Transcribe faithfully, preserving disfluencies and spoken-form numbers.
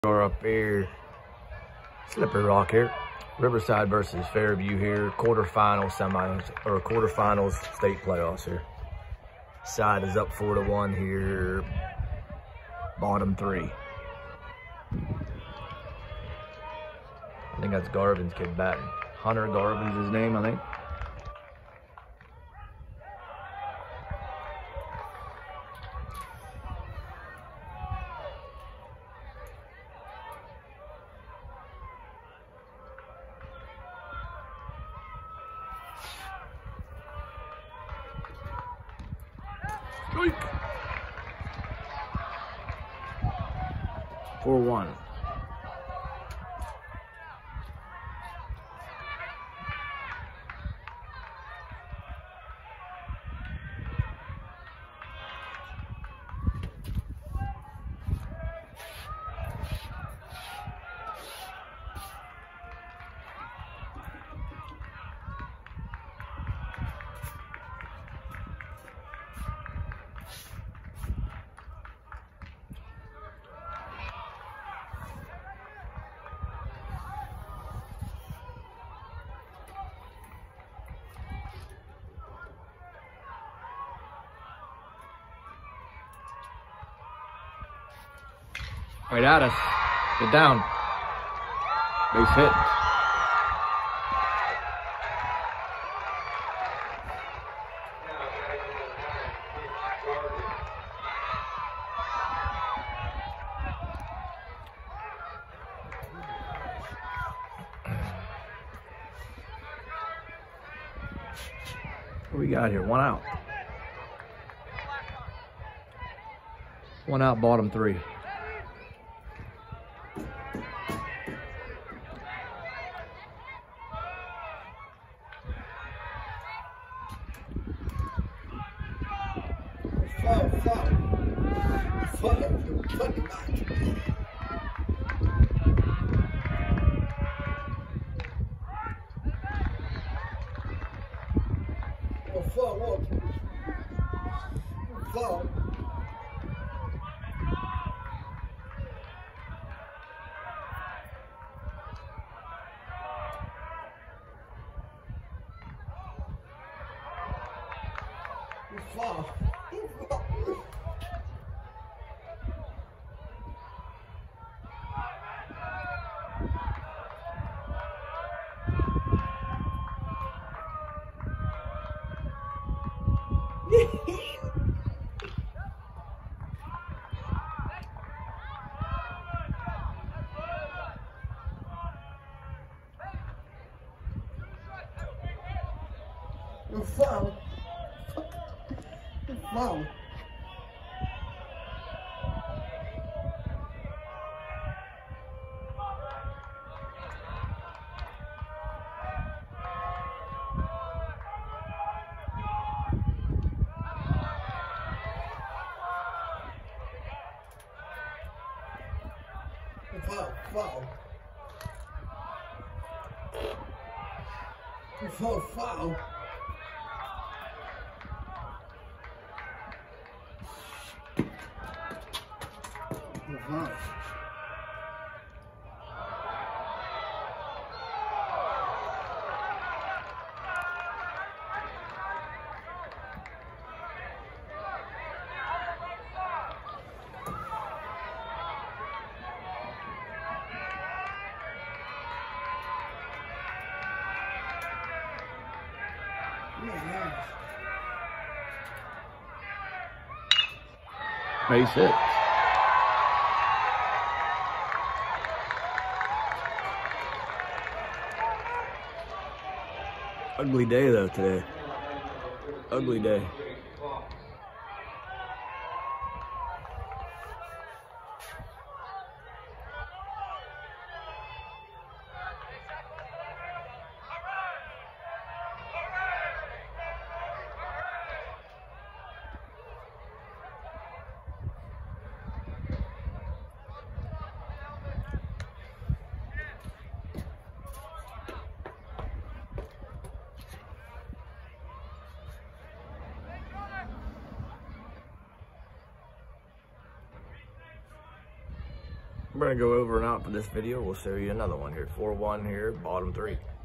Are up here, Slippery Rock here, Riverside versus Fairview here, quarterfinals, semis, or quarterfinals state playoffs here. Side is up four to one here, bottom three. I think that's Garvin's kid batting. Hunter Garvin's his name, I think. four one. Right at us. Get down. Base hit. What we got here? One out. One out, bottom three. Foul, foul. Foul, you fucking match. Oh, foul, what? Foul. Foul. You foul. You foul. Foul, foul. Foul, foul. Foul. Base hit. Ugly day though today. Ugly day. we're gonna go over and out for this video. We'll show you another one here. four one here, bottom three.